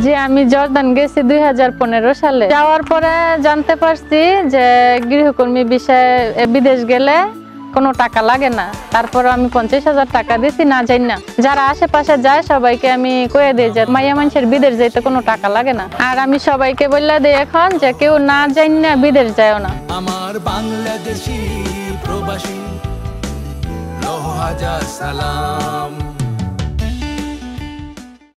যে আমি জর্দান গেছি 2015 সালে। যাওয়ার পরে জানতে পারছি যে গৃহকর্মী বিষয়ে বিদেশ গেলে কোনো টাকা লাগে না। তারপর আমি 50,000 টাকা দিছি না যাই না। যারা আশেপাশে যায় সবাইকে আমি কয়ে দিই যে মাইয়া মানুষের বিদেশ যাইতে কোনো টাকা লাগে না। আর আমি সবাইকে বললে দিই এখন যে কেউ না যাই না বিদেশ যায়ও না। আমার বাংলাদেশি প্রবাসী লহ হাজার সালাম।